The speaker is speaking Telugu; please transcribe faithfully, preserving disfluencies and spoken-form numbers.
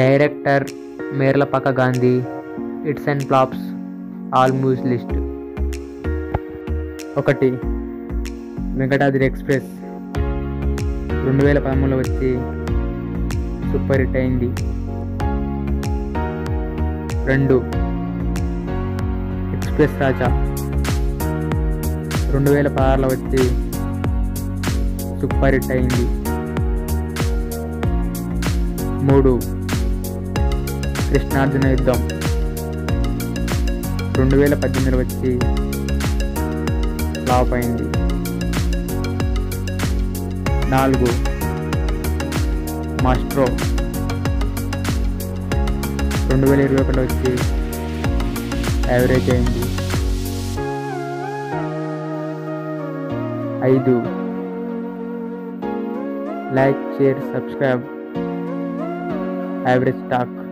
Director Merlapaka Gandhi. Hits and flops, all movies list. ఒకటి వెంకటాద్రి ఎక్స్ప్రెస్ రెండు వేల పదమూడులో వచ్చి సూపర్ హిట్ అయింది. రెండు ఎక్స్ప్రెస్ రాజా రెండు వేల పదహారులో వచ్చి సూపర్ హిట్ అయింది. మూడు కృష్ణార్జున యుద్ధం రెండు వేల పద్దెనిమిదిలో వచ్చి ఫ్లాప్ అయింది. నాలుగు మాస్ట్రో రెండు వేల ఇరవై ఒకటిలో వచ్చి యావరేజ్ అయింది. ఐదు like, share, subscribe average talk.